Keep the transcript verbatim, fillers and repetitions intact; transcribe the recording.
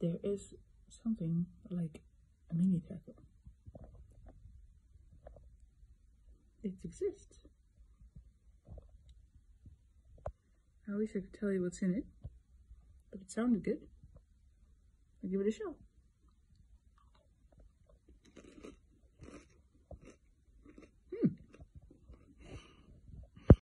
there is something like a mini taco. It exists. I wish I could tell you what's in it, but it sounded good. I'll give it a shot.